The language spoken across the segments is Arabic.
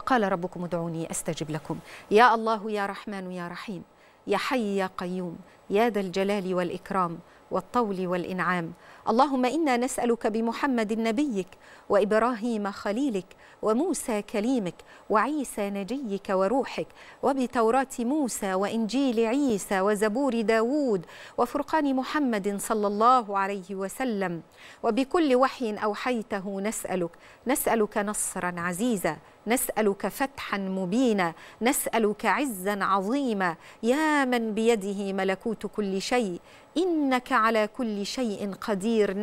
قال ربكم ادعوني أستجب لكم. يا الله يا رحمن يا رحيم، يا حي يا قيوم، يا ذا الجلال والإكرام والطول والإنعام. اللهم إنا نسألك بمحمد نبيك وإبراهيم خليلك وموسى كليمك وعيسى نجيك وروحك وبتوراة موسى وإنجيل عيسى وزبور داود وفرقان محمد صلى الله عليه وسلم وبكل وحي أوحيته نسألك نصرا عزيزا، نسألك فتحا مبينا، نسألك عزا عظيما، يا من بيده ملكوت كل شيء، إنك على كل شيء قدير.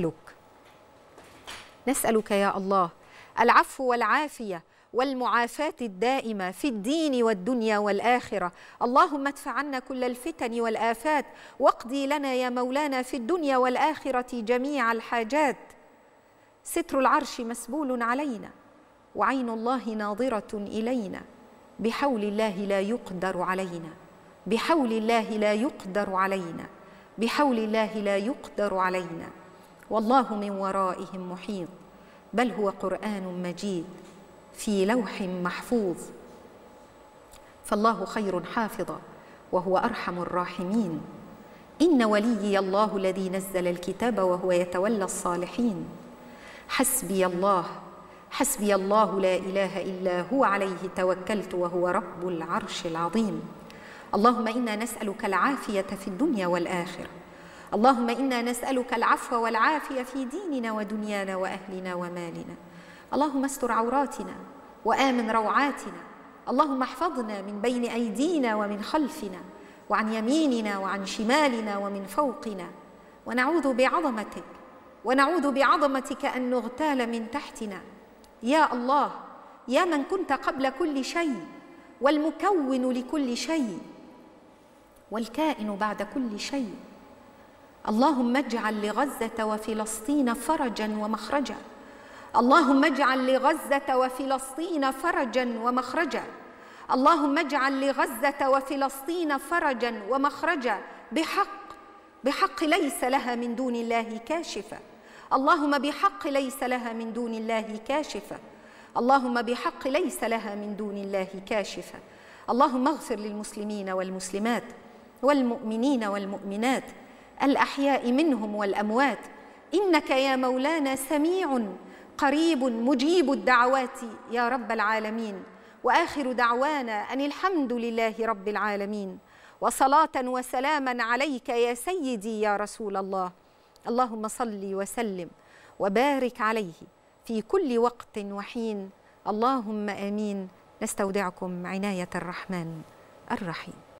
نسألك يا الله العفو والعافية والمعافاة الدائمة في الدين والدنيا والآخرة. اللهم ادفع عنا كل الفتن والآفات، واقضي لنا يا مولانا في الدنيا والآخرة جميع الحاجات. ستر العرش مسبول علينا، وعين الله ناظرة إلينا، بحول الله لا يقدر علينا، بحول الله لا يقدر علينا، بحول الله لا يقدر علينا. والله من ورائهم محيط، بل هو قرآن مجيد في لوح محفوظ. فالله خير حافظا وهو أرحم الراحمين. إن وليي الله الذي نزل الكتاب وهو يتولى الصالحين. حسبي الله حسبي الله لا إله إلا هو عليه توكلت وهو رب العرش العظيم. اللهم إنا نسألك العافية في الدنيا والآخرة. اللهم إنا نسألك العفو والعافية في ديننا ودنيانا وأهلنا ومالنا. اللهم استر عوراتنا وآمن روعاتنا. اللهم احفظنا من بين أيدينا ومن خلفنا وعن يميننا وعن شمالنا ومن فوقنا. ونعوذ بعظمتك أن نغتال من تحتنا. يا الله، يا من كنت قبل كل شيء والمكون لكل شيء والكائن بعد كل شيء. اللهم اجعل لغزة وفلسطين فرجا ومخرجا. اللهم اجعل لغزة وفلسطين فرجا ومخرجا. اللهم اجعل لغزة وفلسطين فرجا ومخرجا بحق ليس لها من دون الله كاشفة. اللهم بحق ليس لها من دون الله كاشفة. اللهم بحق ليس لها من دون الله كاشفة. اللهم اغفر للمسلمين والمسلمات والمؤمنين والمؤمنات الأحياء منهم والأموات، إنك يا مولانا سميع قريب مجيب الدعوات يا رب العالمين. وآخر دعوانا أن الحمد لله رب العالمين، وصلاة وسلاما عليك يا سيدي يا رسول الله. اللهم صل وسلم وبارك عليه في كل وقت وحين. اللهم آمين. نستودعكم عناية الرحمن الرحيم.